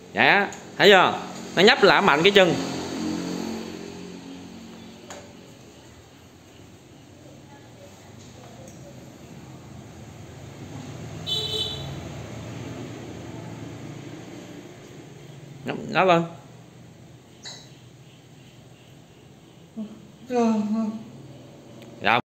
Dạ, thấy chưa? Nó nhấp là mạnh cái chân. Nó lên.